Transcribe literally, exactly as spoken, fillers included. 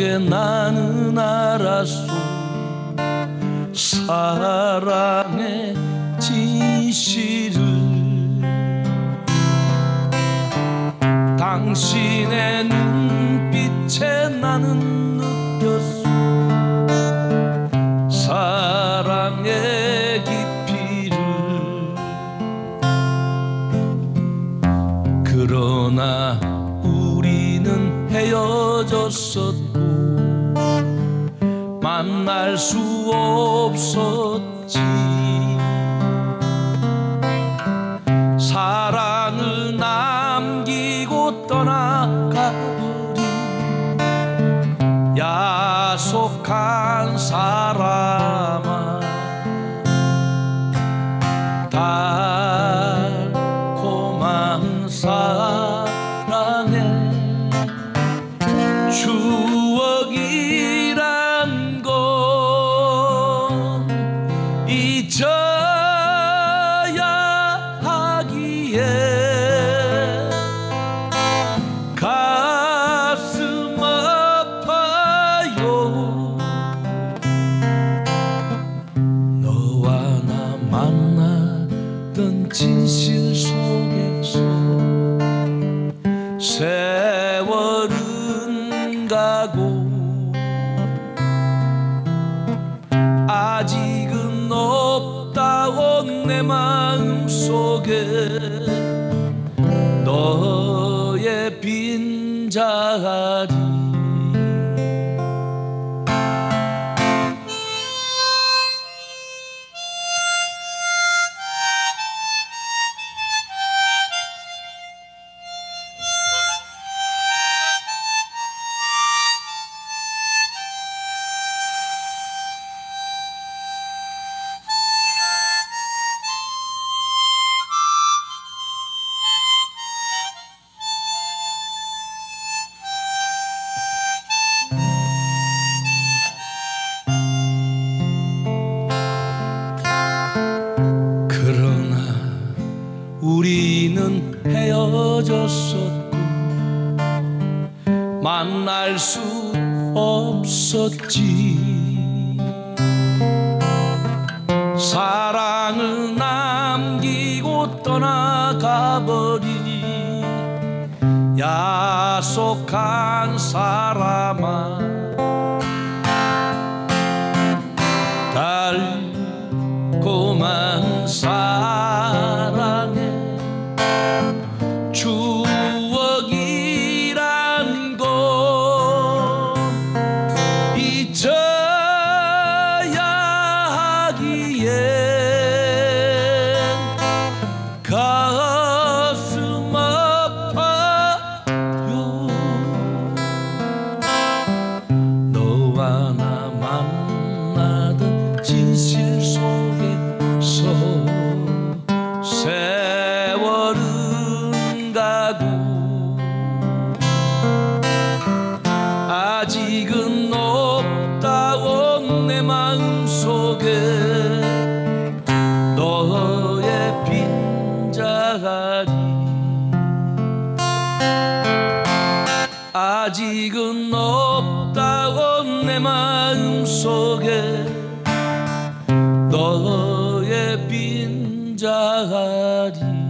속에 나는 알았소. 사랑의 진실을 당신의 눈빛에 나는 느꼈소. 사랑의 깊이를. 그러나 우리는 헤어졌었고 만날 수 없었지. 사랑을 남기고 떠나가버린 야속한 사람아, 달콤한 사랑에 추억이란 건 잊어야 하기에 가슴 아파요. 너와 나 만나던 진실 속에서 세월은 가고 아직은 없다온 내 마음 속에 너의 빈자리. 우리는 헤어졌었고 만날 수 없었지. 사랑을 남기고 떠나가버린 야속한 사람아, 달콤한 사랑에 추억이란 건 잊어야 하기엔 가슴 아파요. 너와 나 만나던 진실 속에서 세월은 가고 아직은 없다온 내 마음 속에 너의 빈자리. 아직은 없다온 내 마음 속에 너의 빈자리.